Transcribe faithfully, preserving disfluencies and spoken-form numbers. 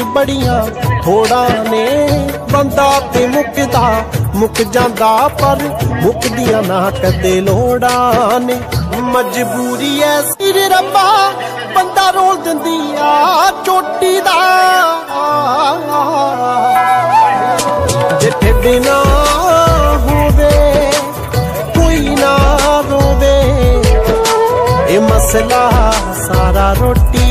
बड़ियां थोड़ा ने बंदा ते मुकदा मुक जांदा पर मुकदियां ना कदे लोड़ा ने मजबूरी ऐ सिर रब्बा बंदा रोल दिंदी आ चोटी दा जिथे बिना होवे कोई ना रोवे ए मसला सारा रोटी